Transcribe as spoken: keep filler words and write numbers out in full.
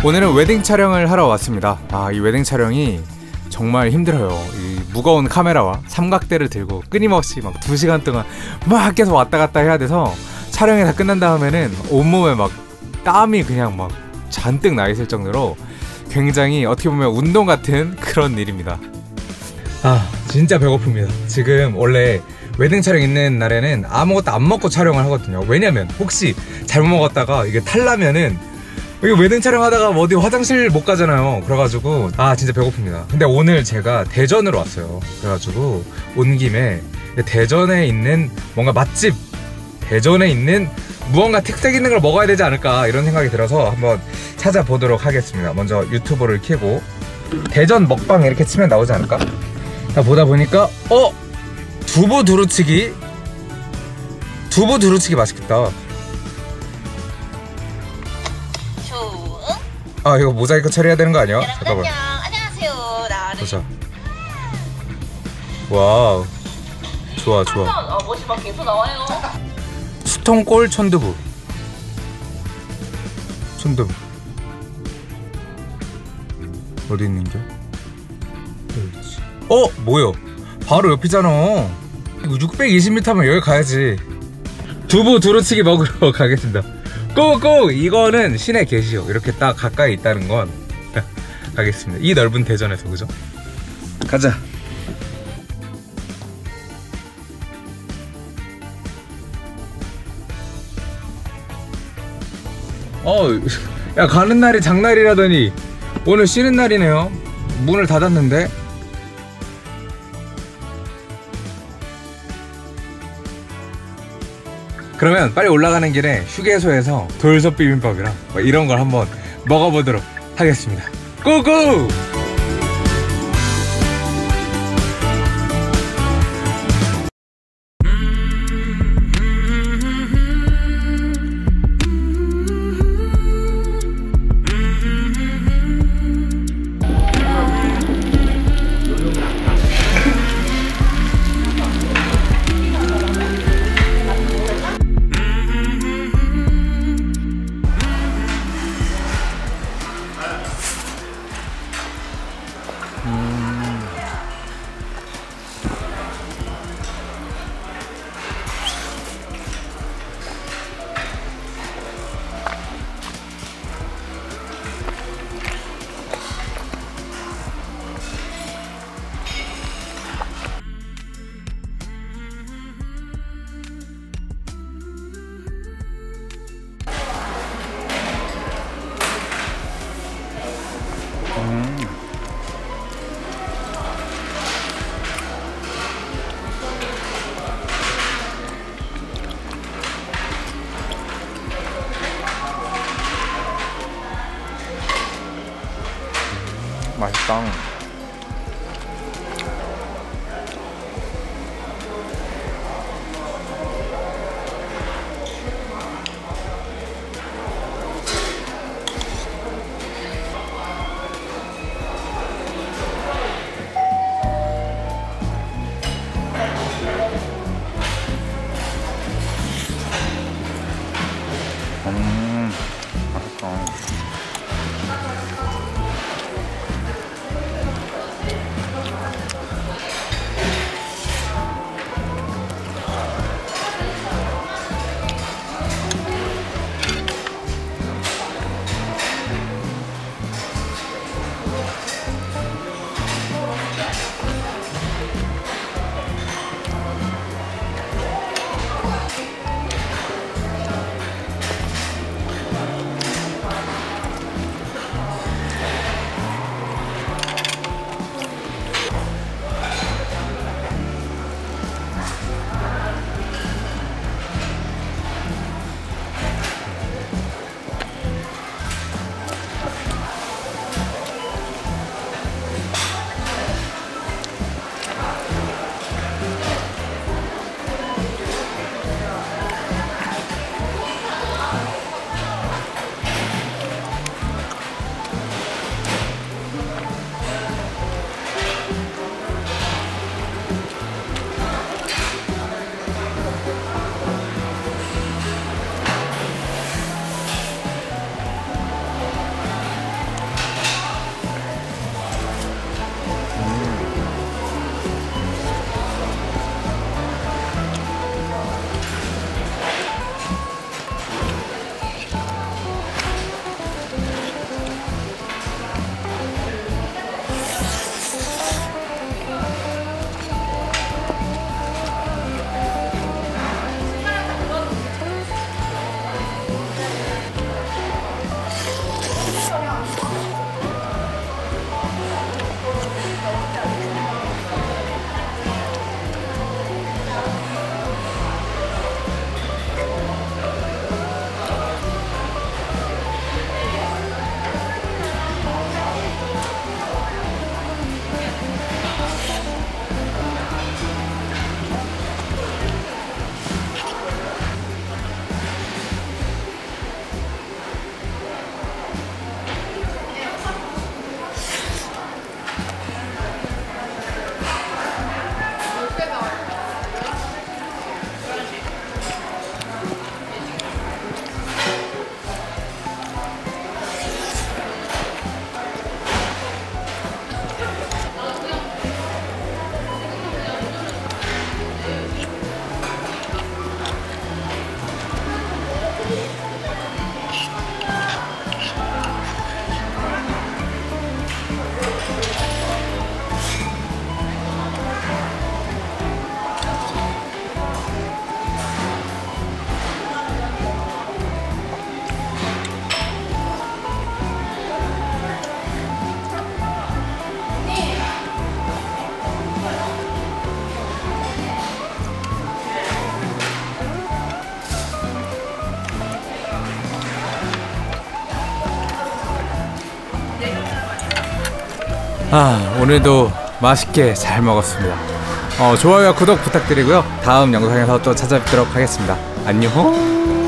오늘은 웨딩 촬영을 하러 왔습니다. 아, 이 웨딩 촬영이 정말 힘들어요. 이 무거운 카메라와 삼각대를 들고 끊임없이 막 두 시간 동안 막 계속 왔다 갔다 해야 돼서 촬영이 다 끝난 다음에는 온몸에 막 땀이 그냥 막 잔뜩 나 있을 정도로 굉장히 어떻게 보면 운동 같은 그런 일입니다. 아, 진짜 배고픕니다. 지금 원래 웨딩 촬영 있는 날에는 아무것도 안 먹고 촬영을 하거든요. 왜냐면 혹시 잘못 먹었다가 이게 탈라면은 이거 웨딩 촬영하다가 어디 화장실 못 가잖아요. 그래가지고 아 진짜 배고픕니다. 근데 오늘 제가 대전으로 왔어요. 그래가지고 온 김에 대전에 있는 뭔가 맛집, 대전에 있는 무언가 특색 있는 걸 먹어야 되지 않을까 이런 생각이 들어서 한번 찾아보도록 하겠습니다. 먼저 유튜브를 켜고 대전 먹방 이렇게 치면 나오지 않을까? 자, 보다 보니까 어? 두부 두루치기? 두부 두루치기 맛있겠다. 아, 이거 모자이크 처리해야 되는 거 아니야? 잠깐만. 안녕하세요. 나는 보자. 와우. 좋아, 좋아. 아, 멋이 막 계속 나와요. 수통골 천두부. 천두부. 어디 있는겨? 여기지. 어? 뭐요? 바로 옆이잖아. 이거 육백이십 미터면 여기 가야지. 두부 두루치기 먹으러 가겠습니다. 고고! 이거는 신의 계시요. 이렇게 딱 가까이 있다는 건 가겠습니다. 이 넓은 대전에서, 그죠? 가자. 어, 야, 가는 날이 장날이라더니 오늘 쉬는 날이네요. 문을 닫았는데. 그러면 빨리 올라가는 길에 휴게소에서 돌솥 비빔밥이랑 뭐 이런 걸 한번 먹어보도록 하겠습니다. 고고! 맛있다. 음, 맛있다. 아, 오늘도 맛있게 잘 먹었습니다. 어, 좋아요와 구독 부탁드리고요. 다음 영상에서 또 찾아뵙도록 하겠습니다. 안녕.